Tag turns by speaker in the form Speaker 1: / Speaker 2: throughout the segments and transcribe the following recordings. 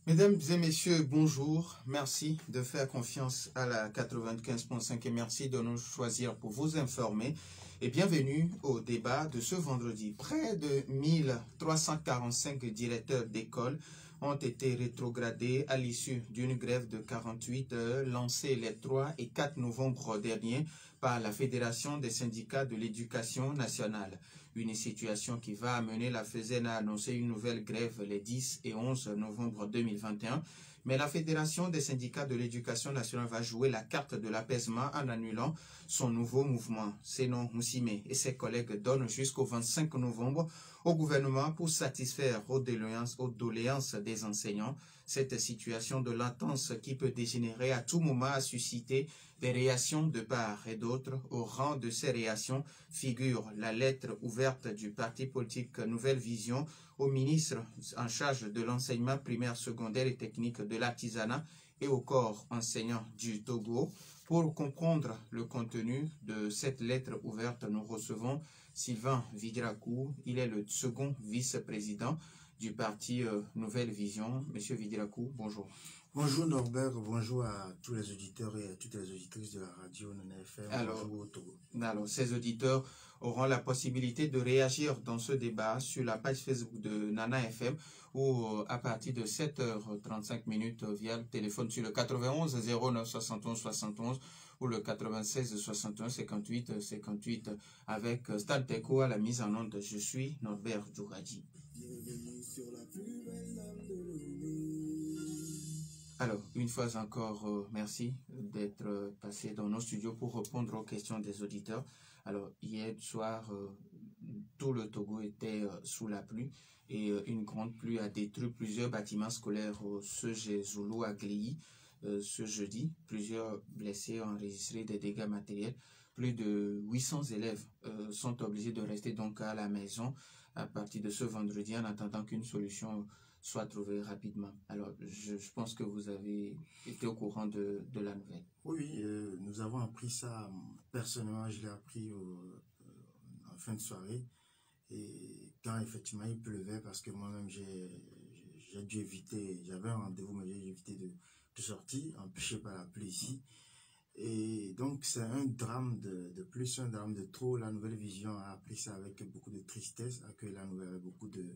Speaker 1: Mesdames et messieurs, bonjour. Merci de faire confiance à la 95.5 et merci de nous choisir pour vous informer. Et bienvenue au débat de ce vendredi. Près de 1345 directeurs d'école ont été rétrogradés à l'issue d'une grève de 48 heures lancée les 3 et 4 novembre dernier par la Fédération des syndicats de l'éducation nationale. Une situation qui va amener la FESEN à annoncer une nouvelle grève les 10 et 11 novembre 2021. Mais la Fédération des syndicats de l'éducation nationale va jouer la carte de l'apaisement en annulant son nouveau mouvement. Sénon Moussime et ses collègues donnent jusqu'au 25 novembre au gouvernement pour satisfaire aux doléances des enseignants. Cette situation de latence qui peut dégénérer à tout moment a suscité des réactions de part et d'autre. Au rang de ces réactions figure la lettre ouverte du parti politique Nouvelle Vision au ministre en charge de l'enseignement primaire, secondaire et technique de l'artisanat et au corps enseignant du Togo. Pour comprendre le contenu de cette lettre ouverte, nous recevons Sylvain Vidirakou. Il est le second vice-président du parti Nouvelle Vision. Monsieur Vidirakou, bonjour.
Speaker 2: Bonjour Norbert, bonjour à tous les auditeurs et à toutes les auditrices de la radio Nana FM. Bonjour au Togo.
Speaker 1: Alors, ces auditeurs auront la possibilité de réagir dans ce débat sur la page Facebook de Nana FM ou à partir de 7h35 via le téléphone sur le 91 09 71 71 ou le 96 61 58 58 avec Stan Teko à la mise en onde. Je suis Norbert Djouradi. Alors, une fois encore, merci d'être passé dans nos studios pour répondre aux questions des auditeurs. Alors, hier soir, tout le Togo était sous la pluie et une grande pluie a détruit plusieurs bâtiments scolaires au Sege Zoulou à Gléy ce jeudi. Plusieurs blessés ont enregistré des dégâts matériels. Plus de 800 élèves sont obligés de rester donc à la maison à partir de ce vendredi en attendant qu'une solution soit trouvée rapidement. Alors, je pense que vous avez été au courant de la nouvelle.
Speaker 2: Oui, nous avons appris ça. Personnellement, je l'ai appris en fin de soirée. Et quand effectivement il pleuvait, parce que moi-même j'ai dû éviter, j'avais un rendez-vous, mais j'ai évité de sortir, empêché par la pluie ici. Et donc c'est un drame de plus, un drame de trop. La Nouvelle Vision a appris ça avec beaucoup de tristesse, accueille la nouvelle avec beaucoup de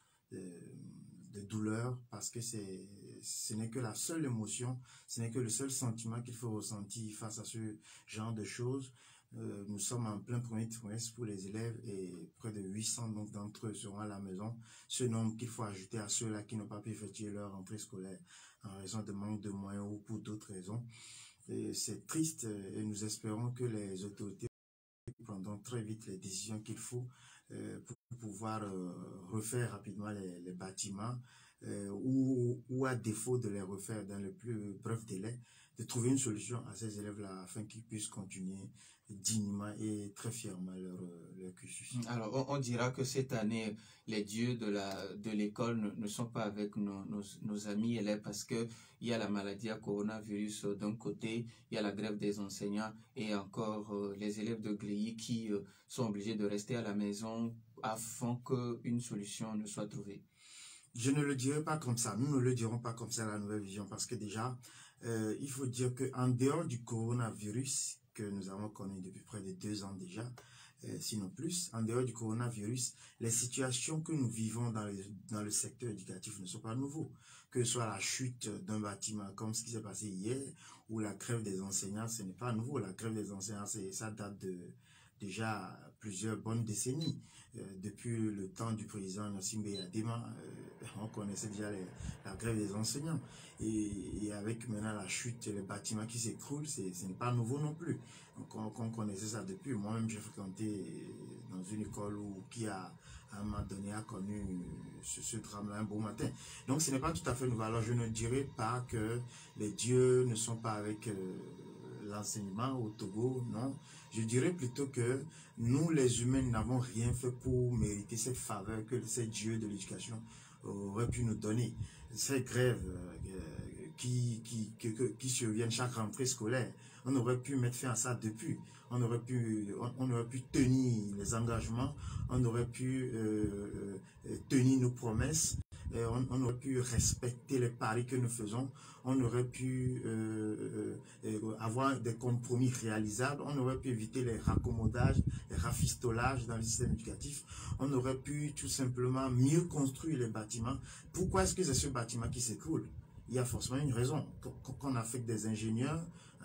Speaker 2: douleur, parce que ce n'est que la seule émotion, ce n'est que le seul sentiment qu'il faut ressentir face à ce genre de choses. Nous sommes en plein premier trimestre pour les élèves et près de 800 d'entre eux seront à la maison. Ce nombre qu'il faut ajouter à ceux-là qui n'ont pas pu effectuer leur rentrée scolaire en raison de manque de moyens ou pour d'autres raisons. C'est triste et nous espérons que les autorités prendront très vite les décisions qu'il faut pour pouvoir refaire rapidement les bâtiments ou à défaut de les refaire dans le plus bref délai, de trouver une solution à ces élèves-là afin qu'ils puissent continuer dignement et très fièrement leur cursus.
Speaker 1: Alors, on dira que cette année, les dieux de l'école ne sont pas avec nos amis élèves parce qu'il y a la maladie à coronavirus d'un côté, il y a la grève des enseignants et encore les élèves de Gléy qui sont obligés de rester à la maison afin qu'une solution ne soit trouvée.
Speaker 2: Je ne le dirai pas comme ça, nous ne le dirons pas comme ça à la Nouvelle Vision, parce que déjà, il faut dire qu'en dehors du coronavirus, que nous avons connu depuis près de 2 ans déjà, sinon plus, en dehors du coronavirus, les situations que nous vivons dans le secteur éducatif ne sont pas nouveaux. Que ce soit la chute d'un bâtiment comme ce qui s'est passé hier, ou la grève des enseignants, ce n'est pas nouveau. La grève des enseignants, ça date de déjà plusieurs bonnes décennies. Depuis le temps du président Nassim Beyadema, on connaissait déjà la grève des enseignants. Et avec maintenant la chute, les bâtiments qui s'écroulent, ce n'est pas nouveau non plus. Donc on connaissait ça depuis. Moi-même, j'ai fréquenté dans une école qui à un moment donné a connu ce drame-là un beau matin. Donc ce n'est pas tout à fait nouveau. Alors je ne dirais pas que les dieux ne sont pas avec l'enseignement au Togo, non. Je dirais plutôt que nous, les humains, n'avons rien fait pour mériter cette faveur que ces dieux de l'éducation auraient pu nous donner. Ces grèves qui surviennent chaque rentrée scolaire, On aurait pu mettre fin à ça depuis. On aurait pu tenir les engagements, on aurait pu tenir nos promesses, on aurait pu respecter les paris que nous faisons, on aurait pu avoir des compromis réalisables, on aurait pu éviter les raccommodages, les rafistolages dans le système éducatif, on aurait pu tout simplement mieux construire les bâtiments. Pourquoi est-ce que c'est ce bâtiment qui s'écroule? Il y a forcément une raison. Qu'on affecte des ingénieurs,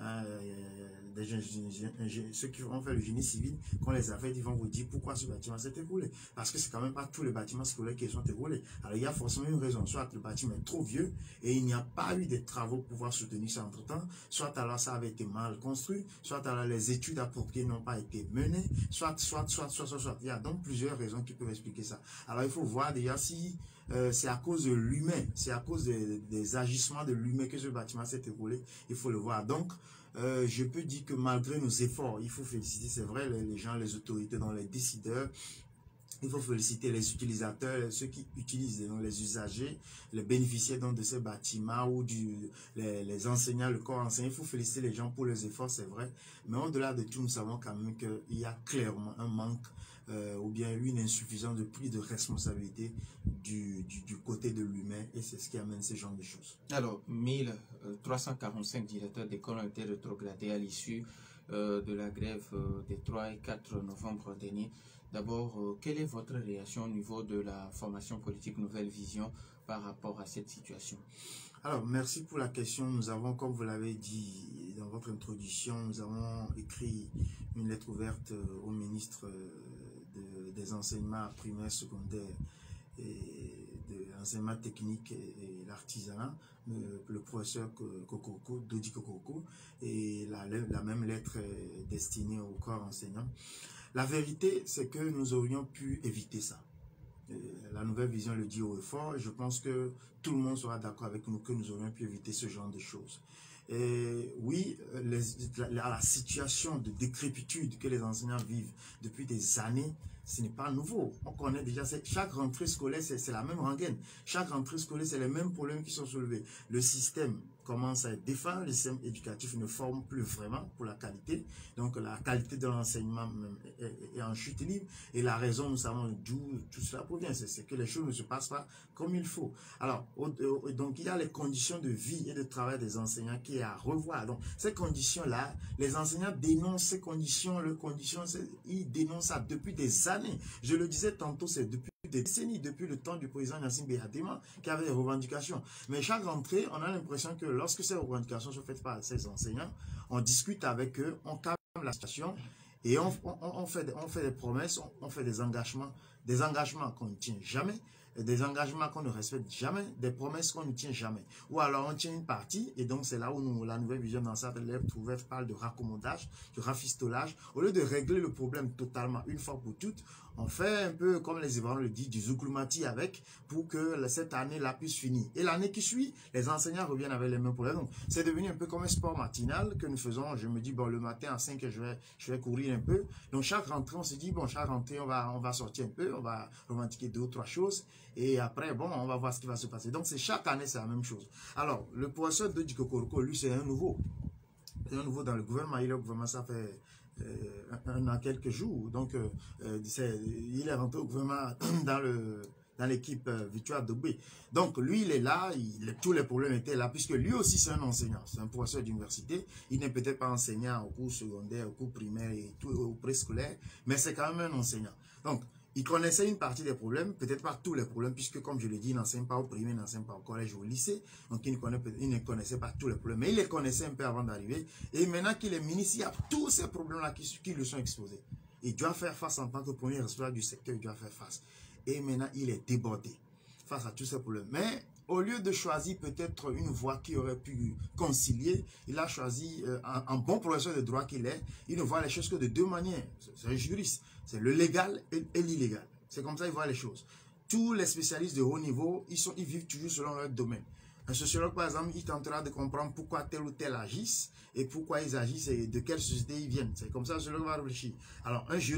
Speaker 2: ceux qui ont fait le génie civil, qu'on les affecte, ils vont vous dire pourquoi ce bâtiment s'est écroulé. Parce que c'est quand même pas tous les bâtiments scolaires qui sont écroulés. Alors il y a forcément une raison. Soit le bâtiment est trop vieux et il n'y a pas eu de travaux pour pouvoir soutenir ça entre temps. Soit alors ça avait été mal construit. Soit alors les études appropriées n'ont pas été menées. Soit. Il y a donc plusieurs raisons qui peuvent expliquer ça. Alors il faut voir déjà si c'est à cause de l'humain, c'est à cause des agissements de l'humain que ce bâtiment s'est écroulé. Il faut le voir. Donc, je peux dire que malgré nos efforts, il faut féliciter, c'est vrai, les gens, les autorités, donc les décideurs. Il faut féliciter les utilisateurs, ceux qui utilisent, donc les usagers, les bénéficiaires donc, de ces bâtiments ou les enseignants, le corps enseignant. Il faut féliciter les gens pour leurs efforts, c'est vrai. Mais au-delà de tout, nous savons quand même qu'il y a clairement un manque ou bien une insuffisance de prise de responsabilité du côté de l'humain, et c'est ce qui amène ce genre de choses.
Speaker 1: Alors, 1345 directeurs d'école ont été rétrogradés à l'issue de la grève des 3 et 4 novembre dernier. D'abord, quelle est votre réaction au niveau de la formation politique Nouvelle Vision par rapport à cette situation?
Speaker 2: Alors, merci pour la question. Nous avons, comme vous l'avez dit dans votre introduction, nous avons écrit une lettre ouverte au ministre des enseignements primaires, secondaires et de l'enseignement technique et l'artisanat, le professeur Dodi Kokoko, et la même lettre est destinée au corps enseignant. La vérité, c'est que nous aurions pu éviter ça. La Nouvelle Vision le dit haut et fort. Je pense que tout le monde sera d'accord avec nous que nous aurions pu éviter ce genre de choses. Et oui, la situation de décrépitude que les enseignants vivent depuis des années, ce n'est pas nouveau. On connaît déjà, chaque rentrée scolaire, c'est la même rengaine. Chaque rentrée scolaire, c'est les mêmes problèmes qui sont soulevés. Le système commence à être défait, le système éducatif ne forme plus vraiment pour la qualité. Donc la qualité de l'enseignement est en chute libre. Et la raison, nous savons d'où tout cela provient, c'est que les choses ne se passent pas comme il faut. Alors, donc il y a les conditions de vie et de travail des enseignants qui est à revoir. Donc ces conditions-là, les enseignants dénoncent ces conditions, ils dénoncent ça depuis des années. Je le disais tantôt, c'est depuis des décennies, depuis le temps du président Yassine Beyadema, qui avait des revendications. Mais chaque rentrée, on a l'impression que lorsque ces revendications sont faites par ces enseignants, on discute avec eux, on calme la situation et on fait des promesses, on fait des engagements qu'on ne tient jamais, des engagements qu'on ne respecte jamais, des promesses qu'on ne tient jamais. Ou alors on tient une partie, et donc c'est là où la Nouvelle Vision dans sa lettre ouverte parle de raccommodage, de rafistolage. Au lieu de régler le problème totalement une fois pour toutes, on fait un peu, comme les Ivoiriens le disent, du zoukoulmati avec, pour que cette année-là puisse finir. Et l'année qui suit, les enseignants reviennent avec les mêmes problèmes. Donc, c'est devenu un peu comme un sport matinal que nous faisons. Je me dis, bon, le matin à 5 heures, je vais courir un peu. Donc, chaque rentrée, on se dit, bon, chaque rentrée, on va sortir un peu, on va revendiquer 2 ou 3 choses. Et après, bon, on va voir ce qui va se passer. Donc, chaque année, c'est la même chose. Alors, le professeur de Dikokoroko, lui, c'est un nouveau. C'est un nouveau dans le gouvernement. Il est au gouvernement, ça fait un an, quelques jours. Donc, il est rentré au gouvernement dans l'équipe Victoire Dobé. Donc, lui, il est là, tous les problèmes étaient là, puisque lui aussi, c'est un enseignant, c'est un professeur d'université. Il n'est peut-être pas enseignant au cours secondaire, au cours primaire et tout, au préscolaire, mais c'est quand même un enseignant. Donc, il connaissait une partie des problèmes, peut-être pas tous les problèmes, puisque comme je l'ai dit, il n'enseigne pas au primaire, il n'enseigne pas au collège ou au lycée. Donc il ne connaissait pas tous les problèmes, mais il les connaissait un peu avant d'arriver. Et maintenant qu'il est ministre, il y a tous ces problèmes-là qui lui sont exposés. Il doit faire face en tant que premier responsable du secteur, il doit faire face. Et maintenant, il est débordé face à tous ces problèmes. Mais au lieu de choisir peut-être une voie qui aurait pu concilier, il a choisi un bon professeur de droit qu'il est. Il ne voit les choses que de 2 manières. C'est un juriste. C'est le légal et l'illégal. C'est comme ça qu'il voit les choses. Tous les spécialistes de haut niveau, ils vivent toujours selon leur domaine. Un sociologue, par exemple, il tentera de comprendre pourquoi tel ou tel agissent et pourquoi ils agissent et de quelle société ils viennent. C'est comme ça que le sociologue va réfléchir. Alors, un juriste,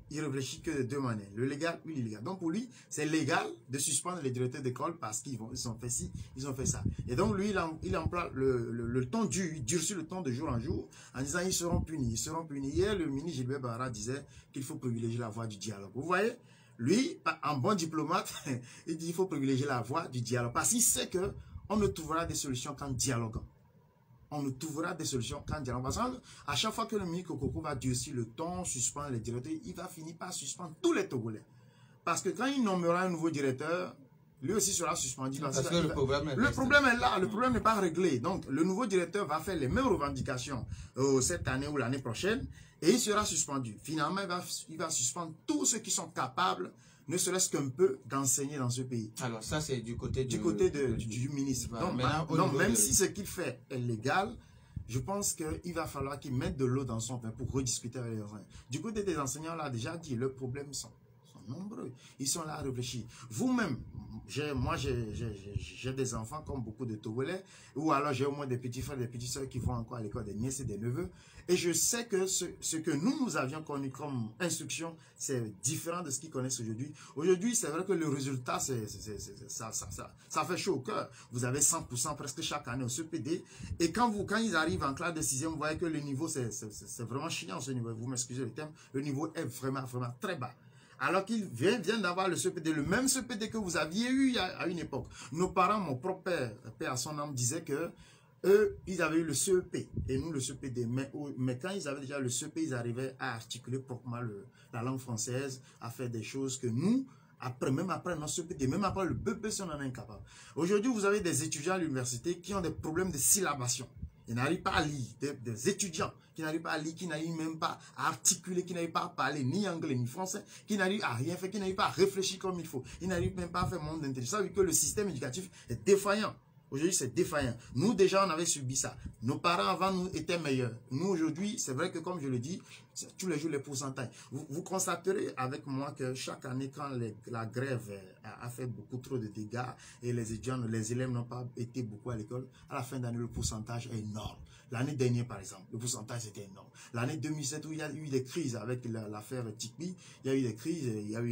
Speaker 2: il réfléchit que de deux manières, le légal ou l'illégal. Donc pour lui, c'est légal de suspendre les directeurs d'école parce qu'ils ont fait ci, ils ont fait ça. Et donc lui, il emploie le temps il durcit le temps de jour en jour en disant ils seront punis, ils seront punis. Hier, le ministre Gilbert Barra disait qu'il faut privilégier la voie du dialogue. Vous voyez, lui, en bon diplomate, il dit qu'il faut privilégier la voie du dialogue parce qu'il sait qu'on ne trouvera des solutions qu'en dialoguant. On ne trouvera des solutions qu'en dialoguant. Parce qu'à chaque fois que le ministre Kokoko va durcir le ton, suspendre les directeurs, il va finir par suspendre tous les Togolais. Parce que quand il nommera un nouveau directeur, lui aussi sera suspendu.
Speaker 1: Parce que le problème est
Speaker 2: là, le problème n'est pas réglé. Donc, le nouveau directeur va faire les mêmes revendications cette année ou l'année prochaine et il sera suspendu. Finalement, il va suspendre tous ceux qui sont capables, ne serait-ce qu'un peu, d'enseigner dans ce pays.
Speaker 1: Alors, ça, c'est du côté
Speaker 2: du ministre.
Speaker 1: Voilà.
Speaker 2: Donc, même si ce qu'il fait est légal, je pense qu'il va falloir qu'il mette de l'eau dans son vin pour rediscuter avec les enseignants. Du côté des enseignants, on l'a déjà dit, leurs problèmes sont nombreux. Ils sont là à réfléchir. Vous-même, moi j'ai des enfants comme beaucoup de Togolais, ou alors j'ai au moins des petits frères, des petites soeurs qui vont encore à l'école, des nièces et des neveux. Et je sais que ce que nous avions connu comme instruction, c'est différent de ce qu'ils connaissent aujourd'hui. Aujourd'hui, c'est vrai que le résultat, ça fait chaud au cœur. Vous avez 100% presque chaque année au CPD. Et quand ils arrivent en classe de 6e, vous voyez que le niveau, c'est vraiment chiant ce niveau. Vous m'excusez le terme. Le niveau est vraiment très bas. Alors qu'ils viennent d'avoir le CPD, le même CPD que vous aviez eu à une époque. Nos parents, mon propre père à son âme, disait que eux, ils avaient eu le CEP et nous le CPD. Mais quand ils avaient déjà le CEP, ils arrivaient à articuler proprement la langue française, à faire des choses que nous, même après notre CPD, même après le BPC, on en est incapable. Aujourd'hui, vous avez des étudiants à l'université qui ont des problèmes de syllabation. Ils n'arrivent pas à lire, des étudiants qui n'arrivent pas à lire, qui n'arrivent même pas à articuler, qui n'arrivent pas à parler ni anglais ni français, qui n'arrivent à rien faire, qui n'arrivent pas à réfléchir comme il faut. Ils n'arrivent même pas à faire monde d'intelligence. Ça veut dire que le système éducatif est défaillant. Aujourd'hui, c'est défaillant. Nous, déjà, on avait subi ça. Nos parents, avant, nous, étaient meilleurs. Nous, aujourd'hui, c'est vrai que, comme je le dis, tous les jours, les pourcentages. Vous constaterez avec moi que chaque année, quand la grève a fait beaucoup trop de dégâts et les étudiants, les élèves n'ont pas été beaucoup à l'école, à la fin d'année, le pourcentage est énorme. L'année dernière, par exemple, le pourcentage était énorme. L'année 2007, où il y a eu des crises avec l'affaire Tikpi, il y a eu des crises, il y a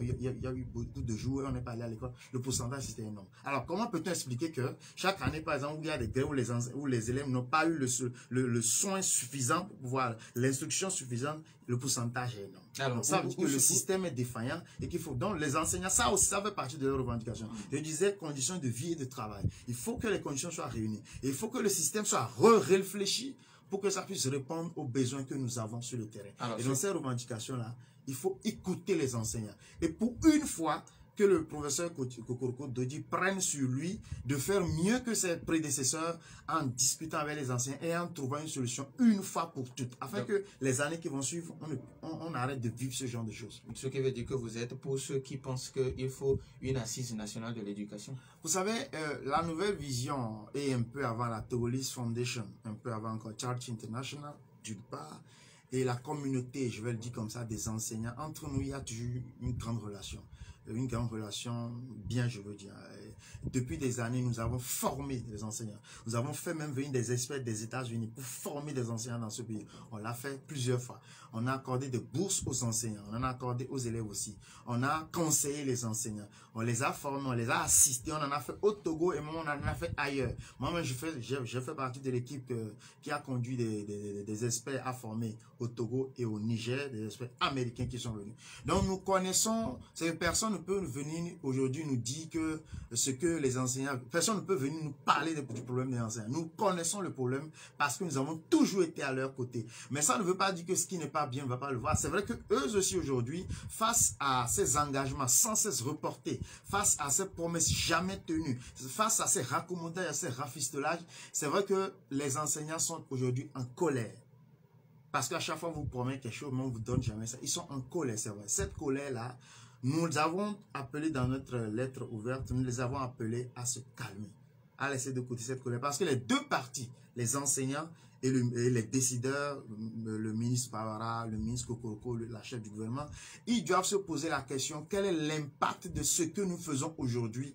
Speaker 2: eu beaucoup de jours et on n'est pas allé à l'école. Le pourcentage, c'était énorme. Alors, comment peut-on expliquer que chaque année, par exemple, où il y a des grèves où les élèves n'ont pas eu le soin suffisant pour pouvoir, l'instruction suffisante, le pourcentage est énorme. Alors, donc, ça veut dire que le système est défaillant et qu'il faut donc les enseignants, ça aussi, ça fait partie de leurs revendications. Je disais conditions de vie et de travail. Il faut que les conditions soient réunies. Et il faut que le système soit réfléchi pour que ça puisse répondre aux besoins que nous avons sur le terrain. Alors, et dans ces revendications-là, il faut écouter les enseignants. Et pour une fois, que le professeur Kokoroko Dodi prenne sur lui de faire mieux que ses prédécesseurs en discutant avec les enseignants et en trouvant une solution une fois pour toutes, afin que les années qui vont suivre, on arrête de vivre ce genre de choses.
Speaker 1: Ce qui veut dire que vous êtes pour ceux qui pensent qu'il faut une assise nationale de l'éducation.
Speaker 2: Vous savez, la nouvelle vision est un peu avant la Togolese Foundation, un peu avant encore Charity International, d'une part, et la communauté, je vais le dire comme ça, des enseignants. Entre nous, il y a toujours une grande relation. Une grande relation, bien je veux dire. Depuis des années, nous avons formé des enseignants. Nous avons fait même venir des experts des États-Unis pour former des enseignants dans ce pays. On l'a fait plusieurs fois. On a accordé des bourses aux enseignants. On en a accordé aux élèves aussi. On a conseillé les enseignants. On les a formés, on les a assistés. On en a fait au Togo et même on en a fait ailleurs. Moi-même, je fais partie de l'équipe qui a conduit des experts à former au Togo et au Niger, des experts américains qui sont venus. Donc, nous connaissons, ces personnes ne peut venir aujourd'hui nous dire que ce que les enseignants, personne ne peut venir nous parler du problème des enseignants. Nous connaissons le problème parce que nous avons toujours été à leur côté. Mais ça ne veut pas dire que ce qui n'est pas bien, on ne va pas le voir. C'est vrai que eux aussi aujourd'hui, face à ces engagements sans cesse reportés, face à ces promesses jamais tenues, face à ces raccommodages, à ces rafistolages, c'est vrai que les enseignants sont aujourd'hui en colère. Parce qu'à chaque fois, on vous promet quelque chose, mais on ne vous donne jamais ça. Ils sont en colère, c'est vrai. Cette colère-là, nous avons appelé dans notre lettre ouverte, nous les avons appelés à se calmer, à laisser de côté cette colère. Parce que les deux parties, les enseignants et les décideurs, le ministre Bavara, le ministre Kokoroko, la chef du gouvernement, ils doivent se poser la question, quel est l'impact de ce que nous faisons aujourd'hui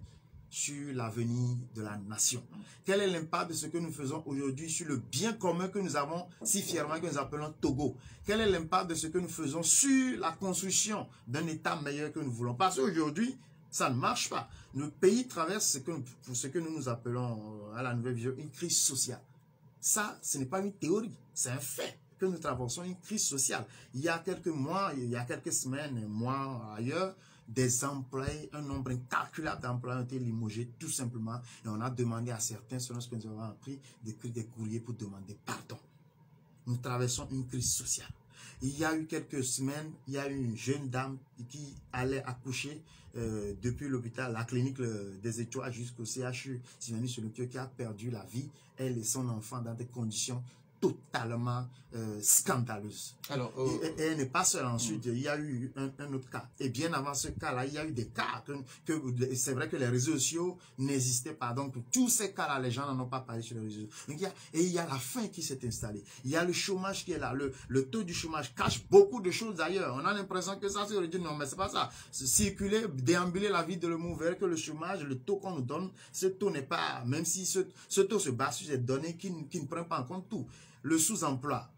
Speaker 2: sur l'avenir de la nation? Quel est l'impact de ce que nous faisons aujourd'hui sur le bien commun que nous avons si fièrement, que nous appelons Togo? Quel est l'impact de ce que nous faisons sur la construction d'un État meilleur que nous voulons? Parce qu'aujourd'hui, ça ne marche pas. Le pays traverse ce que nous appelons à la nouvelle vision une crise sociale. Ça, ce n'est pas une théorie, c'est un fait que nous traversons une crise sociale. Il y a quelques mois, il y a quelques semaines, mois ailleurs, des employés, un nombre incalculable d'employés ont été limogés tout simplement. Et on a demandé à certains, selon ce que nous avons appris, d'écrire des courriers pour demander pardon. Nous traversons une crise sociale. Il y a eu quelques semaines, il y a eu une jeune dame qui allait accoucher depuis l'hôpital, la clinique des Étoiles jusqu'au CHU, qui a perdu la vie, elle et son enfant dans des conditions totalement scandaleuse.
Speaker 1: Alors,
Speaker 2: et elle n'est pas seule. Ensuite, il y a eu un autre cas. Et bien avant ce cas-là, il y a eu des cas que c'est vrai que les réseaux sociaux n'existaient pas. Donc, tous ces cas-là, les gens n'en ont pas parlé sur les réseaux sociaux. Donc, il y a la faim qui s'est installée. Il y a le chômage qui est là. Le taux du chômage cache beaucoup de choses d'ailleurs. On a l'impression que ça, c'est réduit. Non, mais c'est pas ça. Circuler, déambuler la vie de le mot vers que le chômage, le taux qu'on nous donne, ce taux n'est pas, même si ce taux se base sur des données qui ne prennent pas en compte tout. Le sous-emploi,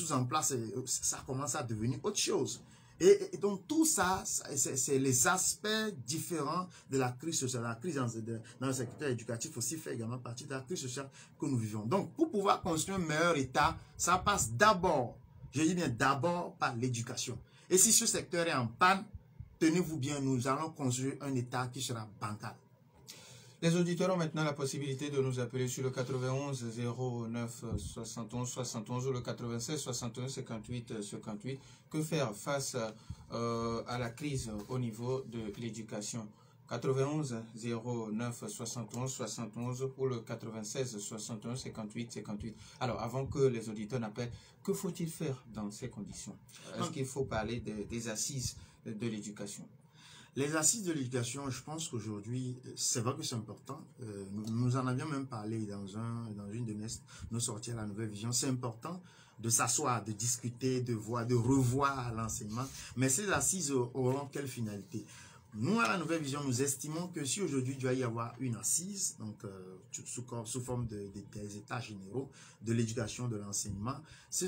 Speaker 2: ça commence à devenir autre chose. Et donc tout ça, c'est les aspects différents de la crise sociale. La crise dans le secteur éducatif aussi fait également partie de la crise sociale que nous vivons. Donc pour pouvoir construire un meilleur État, ça passe d'abord, je dis bien d'abord par l'éducation. Et si ce secteur est en panne, tenez-vous bien, nous allons construire un État qui sera bancal.
Speaker 1: Les auditeurs ont maintenant la possibilité de nous appeler sur le 91 09 71 71 ou le 96 61 58 58. Que faire face à la crise au niveau de l'éducation? 91 09 71 71 ou le 96 61 58 58. Alors, avant que les auditeurs n'appellent, que faut-il faire dans ces conditions? Est-ce qu'il faut parler des assises de l'éducation?
Speaker 2: Les assises de l'éducation, je pense qu'aujourd'hui, c'est vrai que c'est important. Nous en avions même parlé dans une de nos sorties à la nouvelle vision. C'est important de s'asseoir, de discuter, de revoir l'enseignement. Mais ces assises auront quelle finalité? Nous, à la nouvelle vision, nous estimons que si aujourd'hui il doit y avoir une assise, donc sous forme des états généraux de l'éducation, de l'enseignement,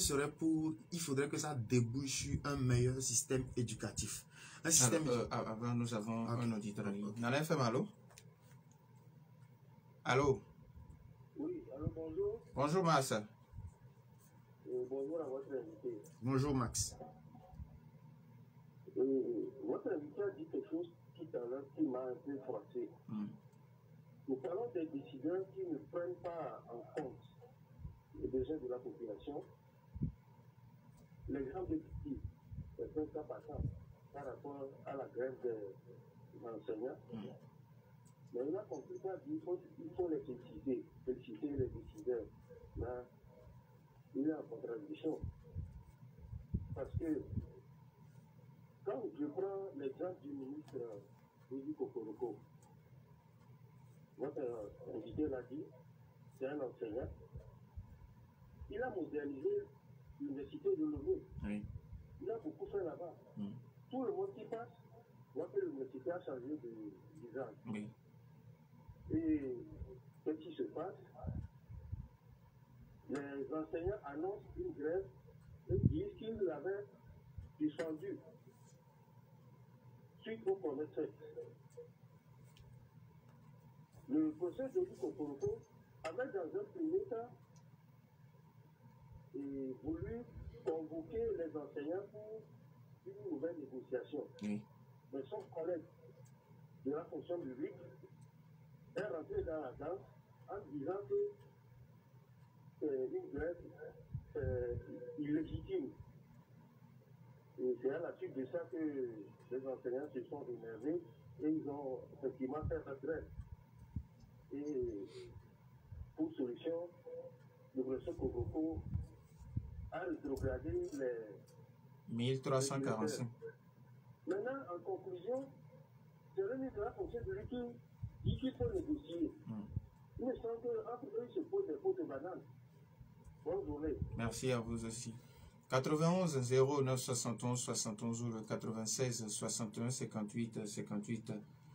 Speaker 2: il faudrait que ça débouche sur un meilleur système éducatif. Un système
Speaker 1: avant, nous avons un auditeur. Nalin fait allô? Allô?
Speaker 3: Oui, allô, bonjour.
Speaker 1: Bonjour, Max.
Speaker 3: Bonjour à votre invité.
Speaker 2: Bonjour, Max.
Speaker 3: Votre invité a dit quelque chose tout à l'heure qui m'a un peu froissé. Nous parlons des décideurs qui ne prennent pas en compte les besoins de la population. L'exemple est ici, c'est un cas par cas par rapport à la grève des enseignants. Mais il a compris qu'il faut les féliciter les décideurs. Là, il est en contradiction. Parce que quand je prends l'exemple du ministre Rudy Kokoroko, votre invité l'a dit, c'est un enseignant. Il a modernisé l'université de Lomé.
Speaker 1: Oui.
Speaker 3: Il a beaucoup fait là-bas. Tout le monde qui passe voit que l'université a changé de visage.
Speaker 1: Oui.
Speaker 3: Et ce qui se passe, les enseignants annoncent une grève et disent qu'ils l'avaient suspendu suite aux promesses faites. Le procès de Kokoroko avait dans un premier temps voulu convoquer les enseignants pour une nouvelle négociation.
Speaker 1: Oui.
Speaker 3: Mais son collègue de la fonction publique est rentré dans la danse en disant que c'est une grève illégitime. Et c'est à la suite de ça que les enseignants se sont énervés et ils ont effectivement fait la grève. Et pour solution, le professeur Kokoroko a rétrogradé les
Speaker 1: 1345.
Speaker 3: Maintenant, en conclusion, c'est le ministre de la fonction publique qui dit qu'il faut négocier. Il me semble qu'entre eux, ils se posent des fautes bananes. Bonne journée.
Speaker 1: Merci à vous aussi. 91 09 71 71 ou le 96 61 58 58.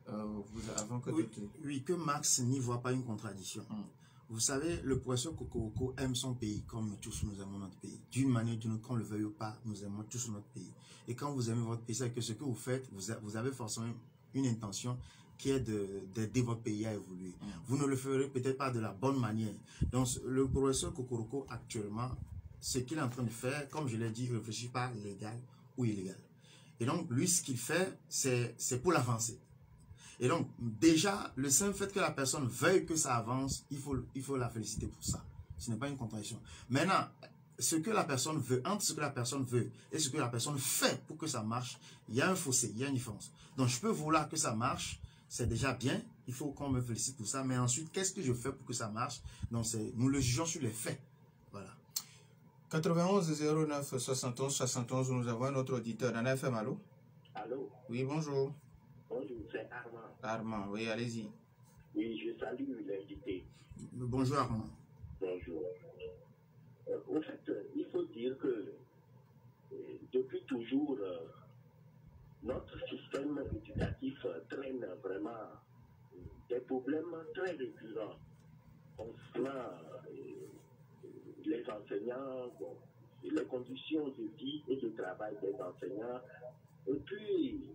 Speaker 1: avant que
Speaker 2: oui, que Marx n'y voit pas une contradiction. Vous savez, le professeur Kokoroko aime son pays comme tous nous aimons notre pays. D'une manière ou d'une autre, qu'on le veuille ou pas, nous aimons tous notre pays. Et quand vous aimez votre pays, c'est que ce que vous faites, vous avez forcément une intention qui est d'aider votre pays à évoluer. Vous ne le ferez peut-être pas de la bonne manière. Donc, le professeur Kokoroko, actuellement, ce qu'il est en train de faire, comme je l'ai dit, il ne réfléchit pas légal ou illégal. Et donc, lui, ce qu'il fait, c'est pour l'avancer. Et donc, déjà, le simple fait que la personne veuille que ça avance, il faut la féliciter pour ça. Ce n'est pas une contradiction. Maintenant, ce que la personne veut, entre ce que la personne veut et ce que la personne fait pour que ça marche, il y a un fossé, il y a une différence. Donc, je peux vouloir que ça marche, c'est déjà bien, il faut qu'on me félicite pour ça. Mais ensuite, qu'est-ce que je fais pour que ça marche? Donc, nous le jugeons sur les faits. Voilà.
Speaker 1: 91 09 71 71, nous avons un autre auditeur. Nana FM, allô?
Speaker 3: Allô?
Speaker 1: Oui, bonjour.
Speaker 3: Bonjour, c'est Armand.
Speaker 1: Armand, oui, allez-y.
Speaker 3: Oui, je salue l'invité.
Speaker 2: Bonjour Armand.
Speaker 3: Bonjour. En fait, il faut dire que depuis toujours, notre système éducatif traîne vraiment des problèmes très récurrents concernant les enseignants, bon, les conditions de vie et de travail des enseignants. Et puis,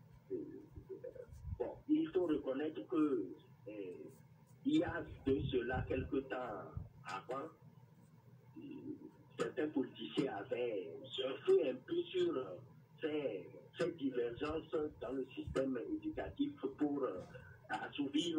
Speaker 3: bon, il faut reconnaître que il y a de cela quelque temps avant, certains politiciens avaient surfé un peu sur ces divergences dans le système éducatif pour assouvir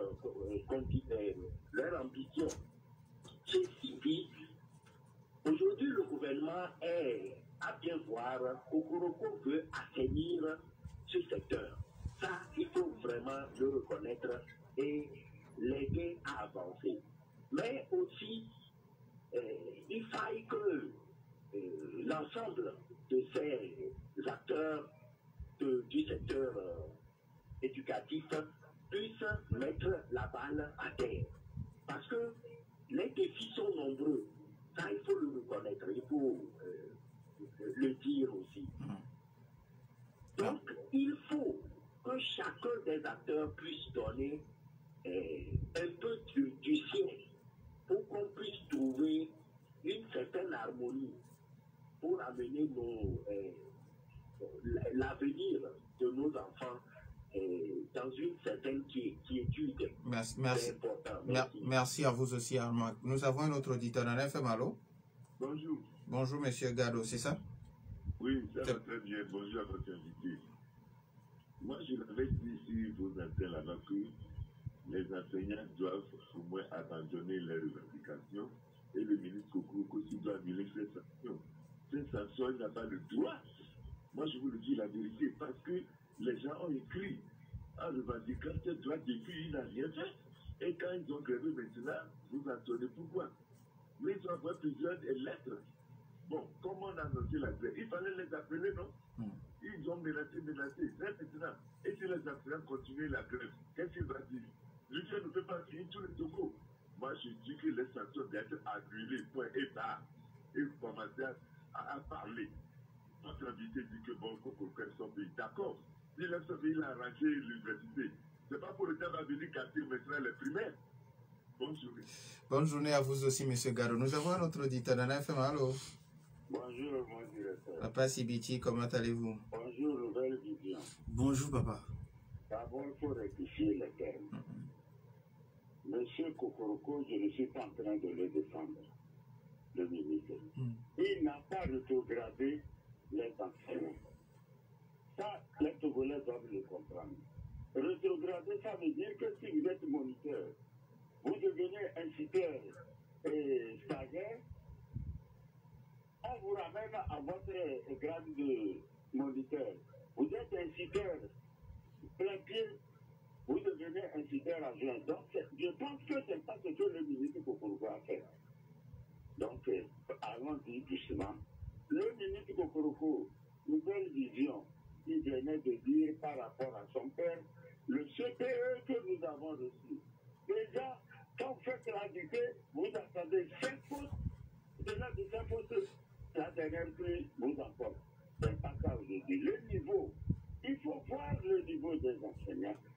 Speaker 3: leur ambition. Ceci dit, aujourd'hui le gouvernement à bien voir, Kokoroko veut assainir ce secteur. Ça, il faut vraiment le reconnaître et l'aider à avancer. Mais aussi, il faille que l'ensemble de ces acteurs du secteur éducatif puissent mettre la balle à terre. Parce que les défis sont nombreux. Ça, il faut le reconnaître, il faut le dire aussi. Donc, il faut que chacun des acteurs puisse donner un peu du sien pour qu'on puisse trouver une certaine harmonie pour amener l'avenir de nos enfants dans une certaine quiétude.
Speaker 1: Merci.
Speaker 3: C'est important.
Speaker 1: Merci à vous aussi, Armand. Nous avons un autre auditeur dans FM, allô?
Speaker 4: Bonjour.
Speaker 1: Bonjour, monsieur Gado, c'est ça?
Speaker 4: Oui, ça va très bien. Bonjour à votre invité. Moi, je l'avais dit ici, vos antennes là-bas, que les enseignants doivent au moins abandonner leurs revendications et le ministre Kokoroko aussi doit annuler ces sanctions. Ces sanctions, il n'a pas le droit. Moi, je vous le dis la vérité, parce que les gens ont écrit en revendiquant ces droits depuis, il n'a rien fait. Et quand ils ont grévé maintenant, vous entendez pourquoi. Mais ils ont envoyé plusieurs lettres. Bon, comment on a annoncé la grève? Il fallait les appeler, non? Ils ont menacé. Mais maintenant, et si les enseignants continuent la grève, qu'est-ce qu'il va dire? L'Union ne peut pas finir tous les tocos. Moi, je dis que les sanctions doivent être annulées, point et barre. Et commencer à parler. Notre invité dit que bon, Kokoroko aime son pays. D'accord. S'il aime son pays, il a arrangé l'université. C'est pas pour le temps à venir casser maintenant les primaires. Bonne journée.
Speaker 1: Bonne journée à vous aussi, monsieur Garo. Nous avons un autre auditeur dans FM, allô?
Speaker 3: Bonjour, mon directeur.
Speaker 1: Papa Sibiti, comment allez-vous?
Speaker 3: Bonjour, Nouvelle Vision.
Speaker 2: Bonjour papa.
Speaker 3: D'abord, il faut rectifier les termes. Monsieur Kokoroko, je ne suis pas en train de le défendre, le ministre. Il n'a pas rétrogradé les enseignants. Ça, les Togolais doivent le comprendre. Rétrograder, ça veut dire que si vous êtes moniteur, vous devenez instituteur et stagiaire, on vous ramène à votre grade de moniteur. Vous êtes instituteur plein pied, vous devenez instituteur adjoint. Donc, je pense que ce n'est pas ce que le ministre Kokoroko a fait. Donc, allons-y doucement. Le ministre Kokoroko, Nouvelle Vision, il venait de dire par rapport à son père, le CPE que nous avons reçu. Déjà, quand vous faites la dictée, vous attendez 5 postes. Déjà de 5 postes, la dernière pluie vous emporte. C'est pas ça aujourd'hui. Le niveau, il faut voir le niveau des enseignants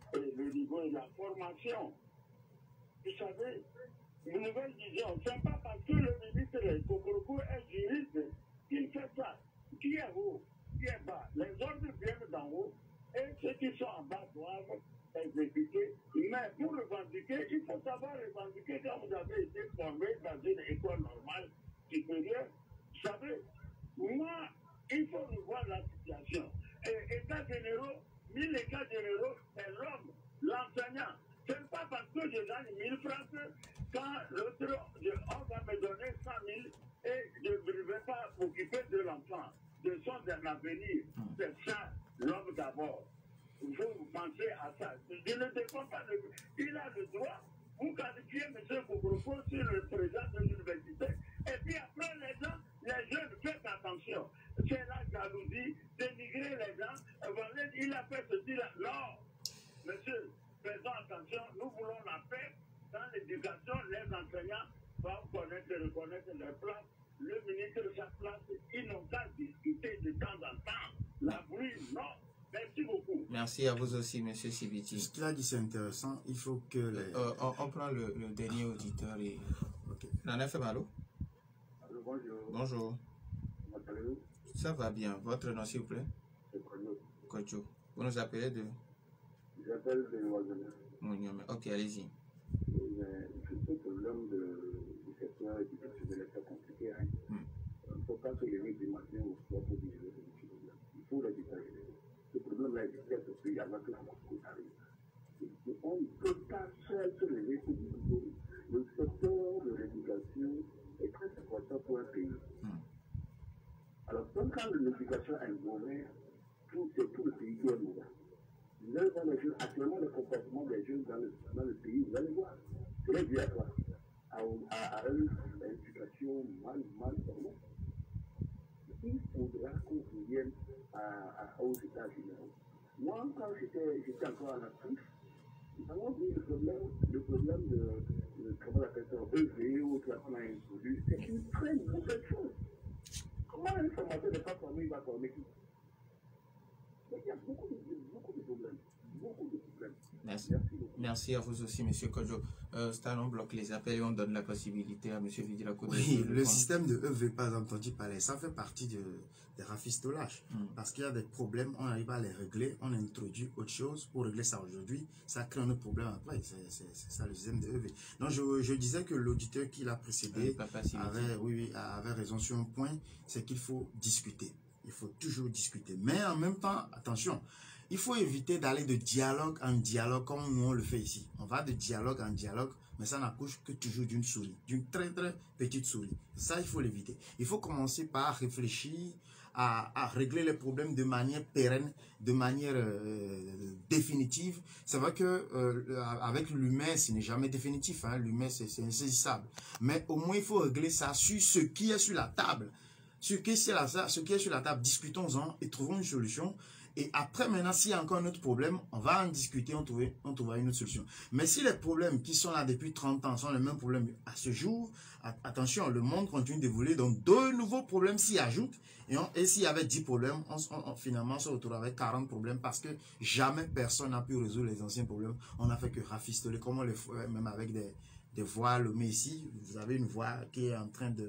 Speaker 3: le niveau de la formation. Vous savez, une nouvelle vision, ce n'est pas parce que le ministre Kokoroko est juriste qu'il fait ça. Qui est haut, qui est bas. Les ordres viennent d'en haut et ceux qui sont en bas doivent exécuter. Mais pour revendiquer, il faut savoir revendiquer quand vous avez été formé dans une école normale supérieure. Vous savez, moi, il faut revoir la situation. Et états généraux, 1000 états généraux, c'est l'homme, l'enseignant. Ce n'est pas parce que je gagne 1000 francs que quand l'autre, on va me donner 100 000 et je ne vais pas m'occuper de l'enfant, de son avenir. C'est ça, l'homme d'abord. Il faut penser à ça. Je ne défends pas le... Il a le droit. Vous qualifiez M. Kokoroko sur le président de l'université. Et puis après, les jeunes, faites attention. C'est la jalousie, dénigrer les gens. Il a fait ceci là. Non, monsieur, faisons attention. Nous voulons la paix. Dans l'éducation, les enseignants doivent connaître et reconnaître leur place. Le ministre de sa place, ils n'ont qu'à discuter de temps en temps. La bruit, non. Merci beaucoup.
Speaker 1: Merci à vous aussi, M. Sibiti.
Speaker 2: Ce qu'il a dit, c'est intéressant. Il faut que les...
Speaker 1: on prend le dernier auditeur. Et...
Speaker 2: Okay.
Speaker 1: Nana Femalo.
Speaker 3: Alors, bonjour.
Speaker 1: Bonjour.
Speaker 3: Comment allez-vous?
Speaker 1: Ça va bien. Votre nom, s'il vous plaît?
Speaker 3: C'est Kojo.
Speaker 1: Kojo. Vous nous appelez de...
Speaker 3: J'appelle de Ouagadougou.
Speaker 1: Ok, allez-y.
Speaker 3: Ce problème du secteur éducationnel est très compliqué. Hein. Il ne faut pas se lever du matin au soir pour dire que c'est problème. Il faut le détailler. Ce problème-là est peut-être parce qu'il y a la classe qui arrive. On ne peut pas seul se lever pour dire que le secteur de l'éducation est très important pour un pays. Alors, quand l'éducation est mauvaise, c'est tout le pays qui est mauvais. Vous allez voir les jeunes, actuellement le comportement des jeunes dans le pays, vous allez voir. C'est dû à quoi? À une éducation mal formée. Il faudra qu'on revienne aux États-Unis. Moi, quand j'étais encore en Afrique, nous avons vu le problème de comment on appelle ça, EV ou tout qu'on a introduit. C'est une très mauvaise chose. Comment un formateur n'est pas formé, il va former qui? Il y a beaucoup de problèmes.
Speaker 1: Merci. Merci à vous aussi, M. Kojo. Stalon bloque les appels et on donne la possibilité à M. Vidilako.
Speaker 2: Oui, le système de EV, pas entendu parler, ça fait partie des rafistolages. Parce qu'il y a des problèmes, on arrive à les régler, on introduit autre chose pour régler ça aujourd'hui, ça crée un autre problème après. C'est ça le système de EV. Donc je disais que l'auditeur qui l'a précédé avait raison sur un point, c'est qu'il faut discuter. Il faut toujours discuter. Mais en même temps, attention, il faut éviter d'aller de dialogue en dialogue comme on le fait ici. On va de dialogue en dialogue, mais ça n'accouche que toujours d'une souris, d'une très très petite souris. Ça, il faut l'éviter. Il faut commencer par réfléchir à régler les problèmes de manière pérenne, de manière définitive. C'est vrai que avec l'humain, ce n'est jamais définitif. Hein. L'humain, c'est insaisissable. Mais au moins, il faut régler ça sur ce qui est sur la table. Ce qui est sur la table, discutons-en et trouvons une solution. Et après, maintenant, s'il y a encore un autre problème, on va en discuter, on trouvera une autre solution. Mais si les problèmes qui sont là depuis 30 ans sont les mêmes problèmes à ce jour, attention, le monde continue d'évoluer, donc deux nouveaux problèmes s'y ajoutent. Et s'il y avait 10 problèmes, finalement, on se retrouve avec 40 problèmes parce que jamais personne n'a pu résoudre les anciens problèmes. On n'a fait que rafistoler, comme on le fait même avec des voiles. Mais ici, vous avez une voie qui est en train de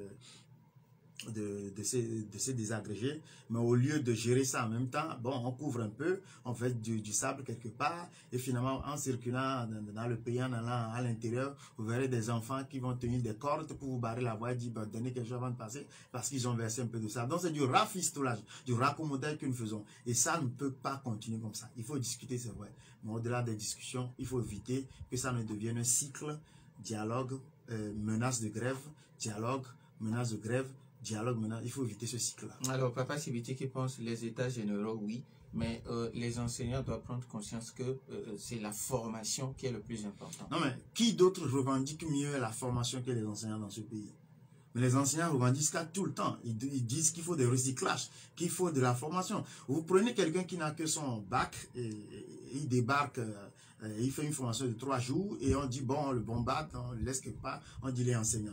Speaker 2: se désagréger, mais au lieu de gérer ça en même temps, bon, on couvre un peu, on fait du sable quelque part, et finalement, en circulant dans le pays, en allant à l'intérieur, vous verrez des enfants qui vont tenir des cordes pour vous barrer la voie et dire, bah, donnez quelque chose avant de passer, parce qu'ils ont versé un peu de sable. Donc, c'est du rafistolage, du raccommodage que nous faisons. Et ça ne peut pas continuer comme ça. Il faut discuter, c'est vrai. Mais au-delà des discussions, il faut éviter que ça ne devienne un cycle, dialogue, menace de grève, dialogue, menace de grève, dialogue. Maintenant, il faut éviter ce cycle-là.
Speaker 1: Alors, Papa Sibiti qui pense les états généraux, oui, mais les enseignants doivent prendre conscience que c'est la formation qui est le plus important.
Speaker 2: Non, mais qui d'autre revendique mieux la formation que les enseignants dans ce pays? Mais les enseignants revendiquent ça tout le temps. Ils disent qu'il faut des recyclages, qu'il faut de la formation. Vous prenez quelqu'un qui n'a que son bac et il débarque Il fait une formation de 3 jours et on dit, bon, on le bombarde, on le laisse quelque part, on dit, il est enseignant.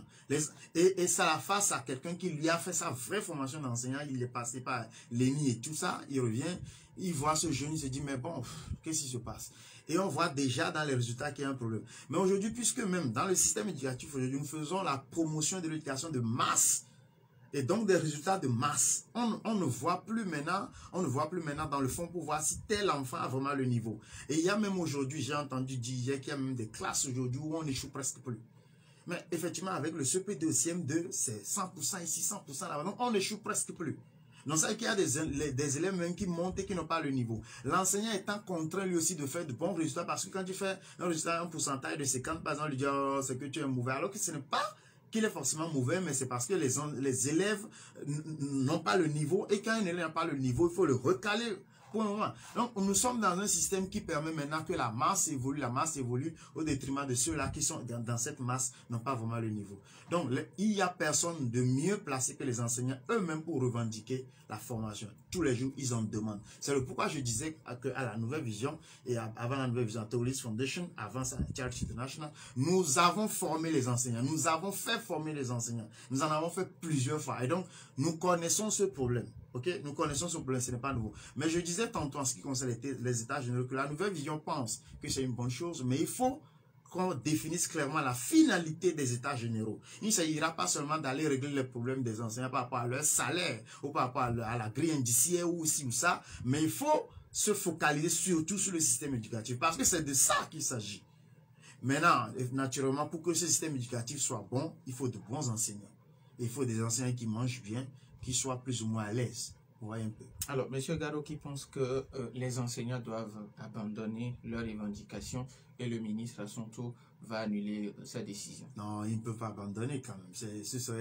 Speaker 2: Et ça la face à quelqu'un qui lui a fait sa vraie formation d'enseignant, il est passé par l'ENI et tout ça, il revient, il voit ce jeune, il se dit, mais bon, qu'est-ce qui se passe? Et on voit déjà dans les résultats qu'il y a un problème. Mais aujourd'hui, puisque même dans le système éducatif, aujourd'hui, nous faisons la promotion de l'éducation de masse, et donc des résultats de masse. On ne voit plus maintenant dans le fond pour voir si tel enfant a vraiment le niveau. Et il y a même aujourd'hui, j'ai entendu dire qu'il y a même des classes aujourd'hui où on échoue presque plus. Mais effectivement, avec le CP2, CM2, c'est 100% ici, 100% là-bas. Donc on n'échoue presque plus. Donc ça veut dire qu'il y a des élèves même qui montent et qui n'ont pas le niveau. L'enseignant étant contraint lui aussi de faire de bons résultats parce que quand tu fais un résultat, un pourcentage de 50, par exemple, lui dit oh, c'est que tu es mauvais. Alors que ce n'est pas qu'il est forcément mauvais, mais c'est parce que les élèves n'ont pas le niveau. Et quand un élève n'a pas le niveau, il faut le recaler pour un moment. Donc, nous sommes dans un système qui permet maintenant que la masse évolue au détriment de ceux-là qui sont dans cette masse, n'ont pas vraiment le niveau. Donc, il n'y a personne de mieux placé que les enseignants eux-mêmes pour revendiquer la formation. Tous les jours, ils en demandent. C'est le pourquoi je disais qu'à la Nouvelle Vision, et avant la Nouvelle Vision, à Théoliste Foundation, avant ça, Church International, nous avons formé les enseignants. Nous avons fait former les enseignants. Nous en avons fait plusieurs fois. Et donc, nous connaissons ce problème. Ok, nous connaissons ce problème, ce n'est pas nouveau. Mais je disais tantôt en ce qui concerne les États généraux que la Nouvelle Vision pense que c'est une bonne chose, mais il faut qu'on définisse clairement la finalité des États généraux. Il ne s'agira pas seulement d'aller régler les problèmes des enseignants par rapport à leur salaire ou par rapport à la grille indiciaire ou ci ou ça, mais il faut se focaliser surtout sur le système éducatif parce que c'est de ça qu'il s'agit. Maintenant, naturellement, pour que ce système éducatif soit bon, il faut de bons enseignants. Il faut des enseignants qui mangent bien, qui soient plus ou moins à l'aise. Vous voyez un peu.
Speaker 1: Alors, M. Garot qui pense que les enseignants doivent abandonner leurs revendications et le ministre à son tour va annuler sa décision.
Speaker 2: Non, ils ne peuvent pas abandonner quand même.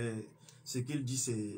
Speaker 2: Ce qu'il dit, c'est...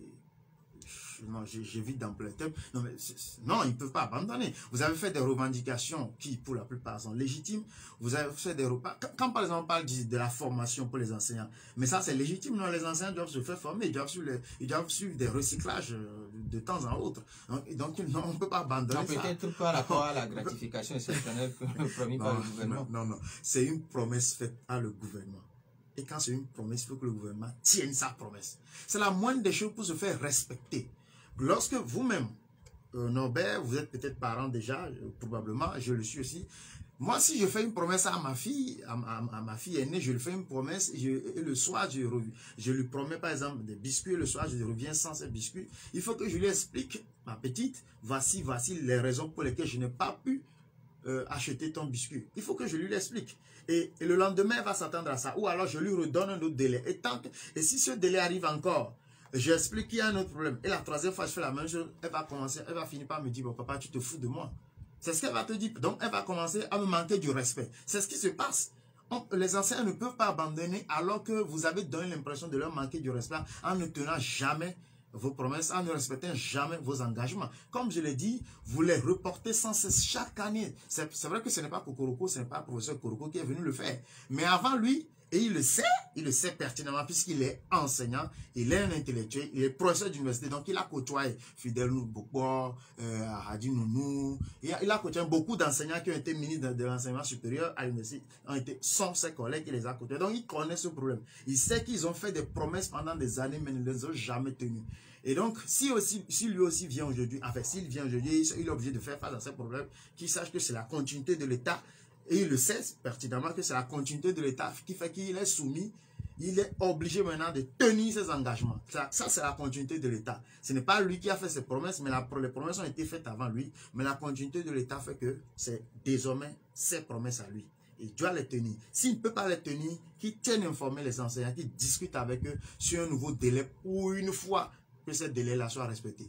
Speaker 2: Non, j'évite d'employer le terme. Non, ils ne peuvent pas abandonner. Vous avez fait des revendications qui, pour la plupart, sont légitimes. Vous avez fait des repas. Quand, par exemple, on parle de la formation pour les enseignants, mais ça, c'est légitime. Non, les enseignants doivent se faire former. Ils doivent suivre des recyclages de temps en autre. Donc non, on ne peut pas abandonner ça.
Speaker 1: Peut-être par rapport à la gratification exceptionnelle promise par le gouvernement.
Speaker 2: Non. C'est une promesse faite à le gouvernement. Et quand c'est une promesse, il faut que le gouvernement tienne sa promesse. C'est la moindre des choses pour se faire respecter. Lorsque vous-même, Norbert, vous êtes peut-être parent déjà, probablement, je le suis aussi. Moi, si je fais une promesse à ma fille, à ma fille aînée, je lui fais une promesse, et le soir, je lui promets par exemple des biscuits, et le soir, je reviens sans ces biscuits. Il faut que je lui explique, ma petite, voici les raisons pour lesquelles je n'ai pas pu acheter ton biscuit. Il faut que je lui l'explique. Et le lendemain, elle va s'attendre à ça. Ou alors, je lui redonne un autre délai. Et si ce délai arrive encore, j'explique qu'il y a un autre problème. Et la troisième fois, je fais la même chose. Elle va finir par me dire, bon, papa, tu te fous de moi. C'est ce qu'elle va te dire. Donc, elle va commencer à me manquer du respect. C'est ce qui se passe. Les enseignants ne peuvent pas abandonner alors que vous avez donné l'impression de leur manquer du respect en ne tenant jamais vos promesses, en ne respectant jamais vos engagements. Comme je l'ai dit, vous les reportez sans cesse chaque année. C'est vrai que ce n'est pas Kokoroko, ce n'est pas le professeur Koroko qui est venu le faire. Mais avant lui, et il le sait pertinemment puisqu'il est enseignant, il est un intellectuel, il est professeur d'université, donc il a côtoyé Fidel Bokbo, Hadi Nounou, il a côtoyé beaucoup d'enseignants qui ont été ministres de l'enseignement supérieur à l'université, sont ses collègues, il les a côtoyés, donc il connaît ce problème. Il sait qu'ils ont fait des promesses pendant des années, mais ils ne les ont jamais tenues. Et donc, si lui aussi vient aujourd'hui, enfin, s'il vient aujourd'hui, il est obligé de faire face à ces problèmes, qu'il sache que c'est la continuité de l'État. Et il le sait pertinemment que c'est la continuité de l'État qui fait qu'il est soumis, il est obligé maintenant de tenir ses engagements. Ça c'est la continuité de l'État. Ce n'est pas lui qui a fait ses promesses, mais les promesses ont été faites avant lui. Mais la continuité de l'État fait que c'est désormais ses promesses à lui. Il doit les tenir. S'il ne peut pas les tenir, qu'il tienne informer les enseignants, qu'il discute avec eux sur un nouveau délai ou une fois que ce délai-là soit respecté.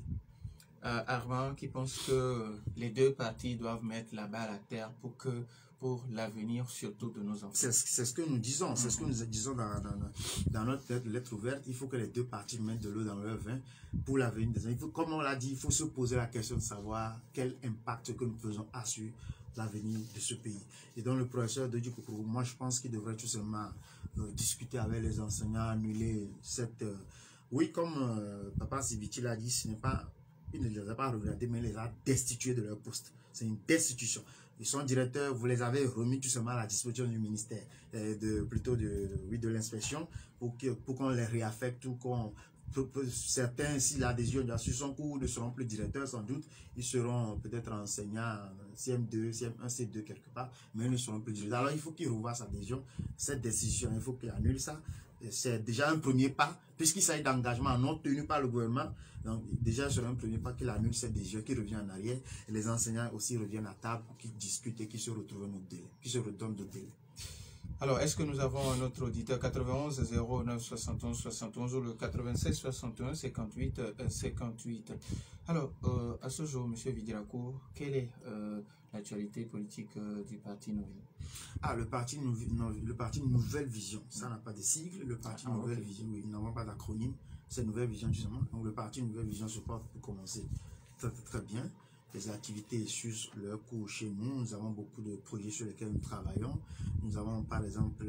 Speaker 1: Armand qui pense que les deux parties doivent mettre la balle à terre pour l'avenir surtout de nos enfants.
Speaker 2: C'est ce que nous disons, c'est ce que nous disons dans notre lettre ouverte. Il faut que les deux parties mettent de l'eau dans leur vin pour l'avenir des enfants. Comme on l'a dit, il faut se poser la question de savoir quel impact que nous faisons sur l'avenir de ce pays. Et donc le professeur de Djikourou, moi je pense qu'il devrait tout simplement discuter avec les enseignants, annuler cette... oui, comme Papa Siviti l'a dit, ce n'est pas... Il ne les a pas regardés, mais il les a destitués de leur poste. C'est une destitution. Ils sont directeurs, vous les avez remis tout simplement à la disposition du ministère, de l'inspection, pour qu'on les réaffecte ou qu'on... Certains, si l'adhésion a su son cours, ne seront plus directeurs sans doute, ils seront peut-être enseignants CM2, CM1, C2 quelque part, mais ils ne seront plus directeurs. Alors il faut qu'ils revoient sa adhésion, cette décision, il faut qu'il annule ça. C'est déjà un premier pas, puisqu'il s'agit d'engagement non tenu par le gouvernement. Donc déjà sur un premier pas qu'il annule cette décision, qu'il revient en arrière, et les enseignants aussi reviennent à table pour qu'ils discutent et qu'ils se retrouvent notre délai, qu'ils se redonnent d'autres délais.
Speaker 1: Alors, est-ce que nous avons un autre auditeur 91 09 71 71 ou le 96 61 58 58? Alors, à ce jour, M. Vidirakour, quelle est l'actualité politique du parti Nouvelle?
Speaker 2: Le parti Nouvelle Vision, ça n'a pas de sigle. Le parti Nouvelle Vision, oui, nous n'avons pas d'acronyme. C'est Nouvelle Vision justement. Donc le parti Nouvelle Vision se porte pour commencer très bien. Les activités suivent leur cours chez nous. Nous avons beaucoup de projets sur lesquels nous travaillons. Nous avons par exemple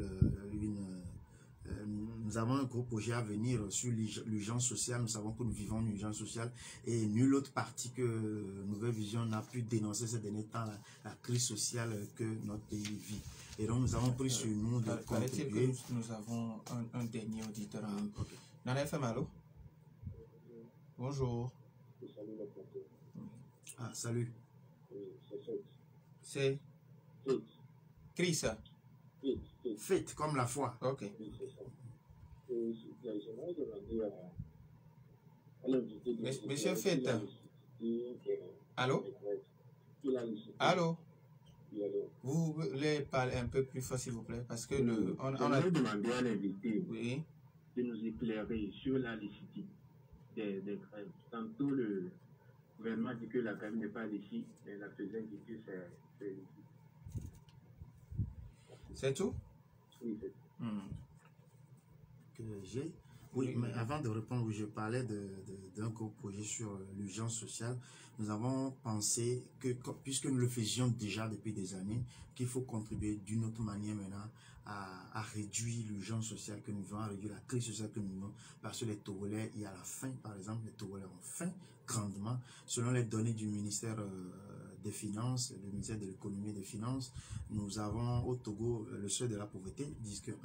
Speaker 2: nous avons un gros projet à venir sur l'urgence sociale. Nous savons que nous vivons une urgence sociale et nulle autre partie que Nouvelle Vision n'a pu dénoncer ces derniers temps la crise sociale que notre pays vit. Et donc nous avons pris sur nous de contribuer.
Speaker 1: Nous avons un dernier auditeur. Nana FM, allô? Bonjour.
Speaker 2: Salut.
Speaker 1: C'est Chris.
Speaker 2: Fête comme la foi.
Speaker 1: Ok. Monsieur Fête. Allô? Allô? Vous voulez parler un peu plus fort s'il vous plaît parce que
Speaker 3: on a demandé à l'invité de nous éclairer sur la licitude des grèves. Tantôt le gouvernement dit que la grève n'est pas licite, mais la présidente dit que c'est licite.
Speaker 1: C'est tout?
Speaker 3: Oui, c'est tout.
Speaker 2: Oui, mais avant de répondre, je parlais d'un gros projet sur l'urgence sociale. Nous avons pensé que, puisque nous le faisions déjà depuis des années, qu'il faut contribuer d'une autre manière maintenant à réduire l'urgence sociale que nous vivons, à réduire la crise sociale que nous vivons, parce que les Togolais, il y a la faim, par exemple, les Togolais ont faim grandement. Selon les données du ministère des Finances, le ministère de l'économie et des Finances, nous avons au Togo le seuil de la pauvreté, disent que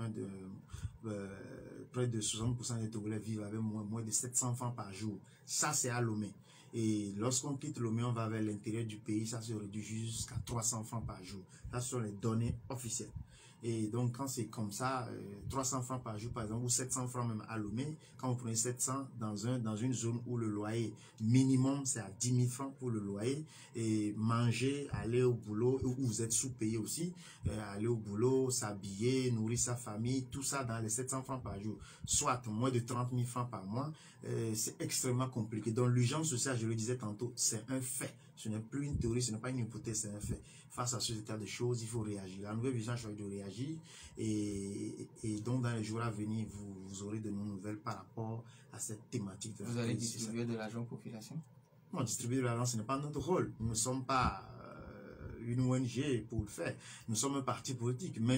Speaker 2: près de 60% des Togolais vivent avec moins de 700 francs par jour. Ça, c'est à Lomé. Et lorsqu'on quitte Lomé, on va vers l'intérieur du pays, ça se réduit jusqu'à 300 francs par jour. Ça, ce sont les données officielles. Et donc, quand c'est comme ça, 300 francs par jour, par exemple, ou 700 francs même à Lomé, quand vous prenez 700 dans une zone où le loyer minimum, c'est à 10 000 francs pour le loyer, et manger, aller au boulot, où vous êtes sous-payé aussi, aller au boulot, s'habiller, nourrir sa famille, tout ça dans les 700 francs par jour, soit moins de 30 000 francs par mois, c'est extrêmement compliqué. Donc, l'urgence sociale, je le disais tantôt, c'est un fait. Ce n'est plus une théorie, ce n'est pas une hypothèse, c'est un fait. Face à ce état de choses, il faut réagir. La Nouvelle Vision a choisi de réagir et donc dans les jours à venir, vous aurez de nos nouvelles par rapport à cette thématique.
Speaker 1: Vous allez distribuer de l'argent aux populations? Non,
Speaker 2: distribuer de l'argent, ce n'est pas notre rôle. Nous ne sommes pas une ONG pour le faire. Nous sommes un parti politique, mais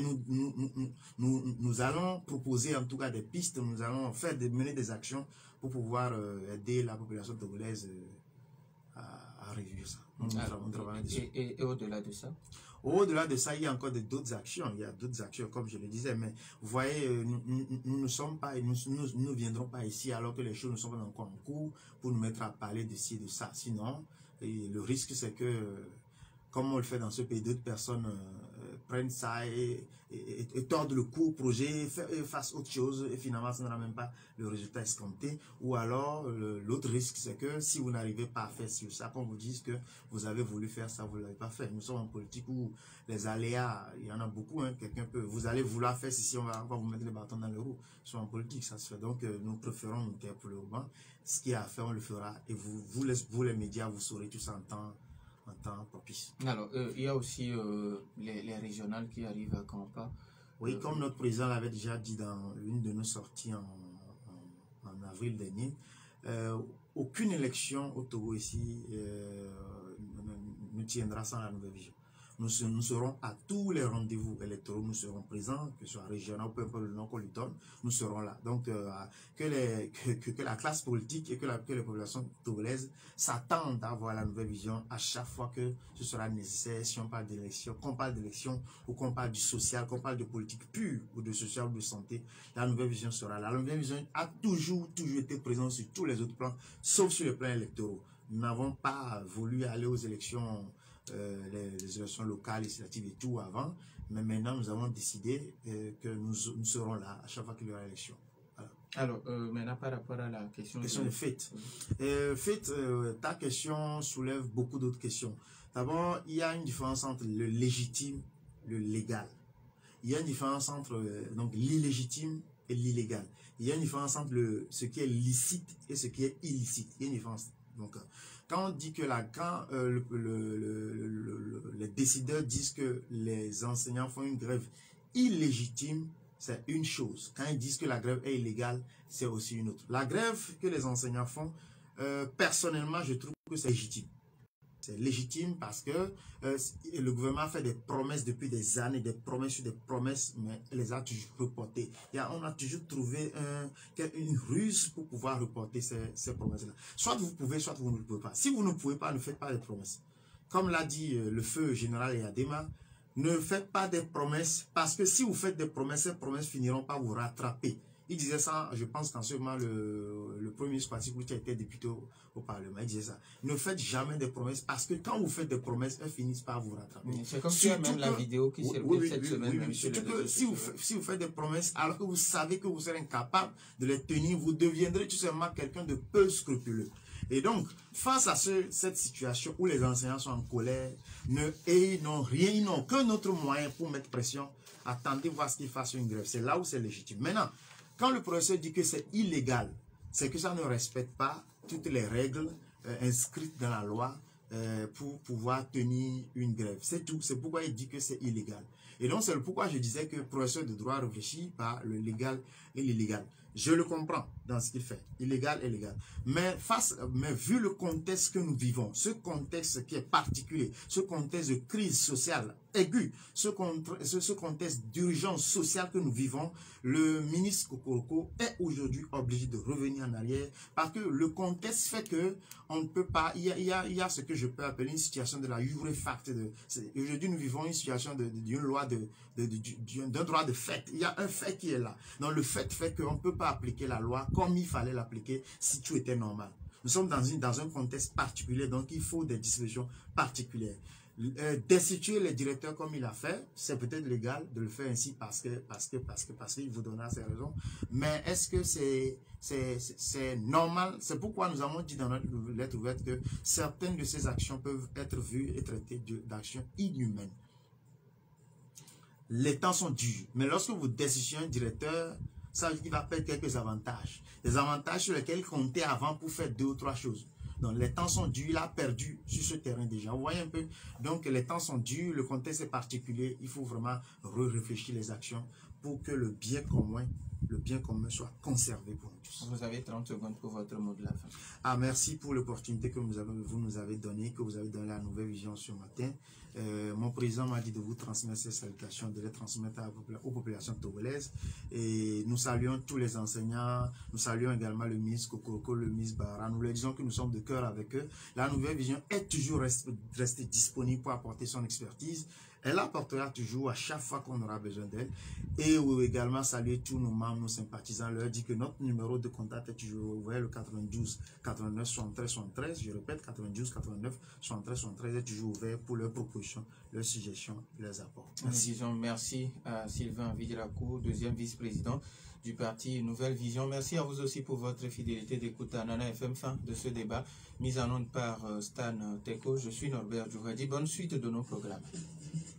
Speaker 2: nous allons proposer en tout cas des pistes, nous allons mener des actions pour pouvoir aider la population togolaise à réduire ça.
Speaker 1: Et au-delà de ça?
Speaker 2: Au-delà de ça, il y a encore d'autres actions. Il y a d'autres actions, comme je le disais. Mais vous voyez, nous ne sommes pas, nous ne viendrons pas ici alors que les choses ne sont pas encore en cours pour nous mettre à parler de ci et de ça. Sinon, le risque, c'est que, comme on le fait dans ce pays, d'autres personnes prennent ça et tordent le cou au projet, fassent autre chose et finalement ça n'aura même pas le résultat escompté. Ou alors l'autre risque, c'est que si vous n'arrivez pas à faire ça, qu'on vous dise que vous avez voulu faire ça, vous ne l'avez pas fait. Nous sommes en politique où les aléas, il y en a beaucoup, hein. Vous allez vouloir faire ceci, on va vous mettre les bâtons dans les roues. Nous sommes en politique, ça se fait. Donc nous préférons nous taire pour le moment. Ce qu'il y a à faire, on le fera. Et vous les médias, vous saurez tout ça en temps propice.
Speaker 1: Alors, il y a aussi les régionales qui arrivent à Kampa.
Speaker 2: Oui, comme notre président l'avait déjà dit dans une de nos sorties en avril dernier, aucune élection au Togo ici ne tiendra sans la Nouvelle Vision. Nous serons à tous les rendez-vous électoraux, nous serons présents, que ce soit régional ou peu importe le nom qu'on lui donne, nous serons là. Donc, que la classe politique et que les populations togolaises s'attendent à voir la nouvelle vision à chaque fois que ce sera nécessaire, si on parle d'élection, qu'on parle d'élection ou qu'on parle du social, qu'on parle de politique pure ou de social ou de santé, la nouvelle vision sera là. La nouvelle vision a toujours été présente sur tous les autres plans, sauf sur le plan électoral. Nous n'avons pas voulu aller aux élections, les élections locales, législatives et tout avant, mais maintenant nous avons décidé que nous serons là à chaque fois qu'il y aura élection. Voilà.
Speaker 1: Alors, maintenant par rapport à la question
Speaker 2: de Faith. Faith, ta question soulève beaucoup d'autres questions. D'abord, il y a une différence entre le légitime et le légal. Il y a une différence entre donc l'illégitime et l'illégal. Il y a une différence entre ce qui est licite et ce qui est illicite. Il y a une différence. Donc, quand on dit que les décideurs disent que les enseignants font une grève illégitime, c'est une chose. Quand ils disent que la grève est illégale, c'est aussi une autre. La grève que les enseignants font, personnellement, je trouve que c'est légitime. C'est légitime parce que le gouvernement fait des promesses depuis des années, des promesses sur des promesses, mais elle les a toujours reportées. On a toujours trouvé une ruse pour pouvoir reporter ces promesses-là. Soit vous pouvez, soit vous ne pouvez pas. Si vous ne pouvez pas, ne faites pas des promesses. Comme l'a dit le feu général Eyadema, ne faites pas des promesses parce que si vous faites des promesses, ces promesses finiront par vous rattraper. Il disait ça, je pense qu'en ce moment, le premier ministre Patrick Moutia était député au Parlement. Il disait ça. Ne faites jamais des promesses parce que quand vous faites des promesses, elles finissent par vous rattraper.
Speaker 1: C'est comme si même la vidéo qui circule cette semaine.
Speaker 2: Oui, surtout que si vous faites des promesses alors que vous savez que vous serez incapable de les tenir, vous deviendrez tout simplement quelqu'un de peu scrupuleux. Et donc, face à cette situation où les enseignants sont en colère, ils n'ont rien, ils n'ont qu'un autre moyen pour mettre pression, attendez voir ce qu'ils fassent une grève. C'est là où c'est légitime. Maintenant, quand le professeur dit que c'est illégal, c'est que ça ne respecte pas toutes les règles inscrites dans la loi pour pouvoir tenir une grève. C'est tout. C'est pourquoi il dit que c'est illégal. Et donc, c'est pourquoi je disais que le professeur de droit réfléchit par le légal et l'illégal. Je le comprends dans ce qu'il fait, illégal et légal. Mais vu le contexte que nous vivons, ce contexte qui est particulier, ce contexte de crise sociale aiguë, ce contexte d'urgence sociale que nous vivons, le ministre Kokoroko est aujourd'hui obligé de revenir en arrière parce que le contexte fait que on ne peut pas, il y a ce que je peux appeler une situation de la jure facte. Aujourd'hui, nous vivons une situation d'une loi d'un droit de fait. Il y a un fait qui est là. Donc, le fait qu'on ne peut pas appliquer la loi comme il fallait l'appliquer si tout était normal. Nous sommes dans un contexte particulier, donc il faut des dispositions particulières. Destituer les directeurs comme il a fait, c'est peut-être légal de le faire ainsi parce qu'il vous donnera ses raisons. Mais est-ce que c'est normal? C'est pourquoi nous avons dit dans notre lettre ouverte que certaines de ces actions peuvent être vues et traitées d'actions inhumaines. Les temps sont durs, mais lorsque vous destituez un directeur, ça veut dire qu'il va perdre quelques avantages. Des avantages sur lesquels il comptait avant pour faire 2 ou 3 choses. Donc les temps sont durs, il a perdu sur ce terrain déjà. Vous voyez un peu? Donc les temps sont durs, le contexte est particulier. Il faut vraiment réfléchir les actions pour que le bien commun soit conservé pour nous tous.
Speaker 1: Vous avez 30 secondes pour votre mot de la fin.
Speaker 2: Ah, merci pour l'opportunité que vous nous avez donnée, que vous avez donné la nouvelle vision ce matin. Mon président m'a dit de vous transmettre ces salutations, de les transmettre aux populations togolaises. Et nous saluons tous les enseignants, nous saluons également le ministre Kokoroko, le ministre Bara. Nous leur disons que nous sommes de cœur avec eux. La nouvelle vision est toujours restée disponible pour apporter son expertise. Elle apportera toujours à chaque fois qu'on aura besoin d'elle. Et également saluer tous nos membres, nos sympathisants, leur dire que notre numéro de contact est toujours ouvert, le 92 89 73 73. Je répète, 92 89 73 73 est toujours ouvert pour leurs propositions, leurs suggestions, leurs apports.
Speaker 1: Merci. Nous disons merci à Sylvain Vidilacourt, deuxième vice-président du parti Nouvelle Vision. Merci à vous aussi pour votre fidélité d'écoute à Nana FM. Fin de ce débat, mis en onde par Stan Teko. Je suis Norbert Djouradi. Bonne suite de nos programmes.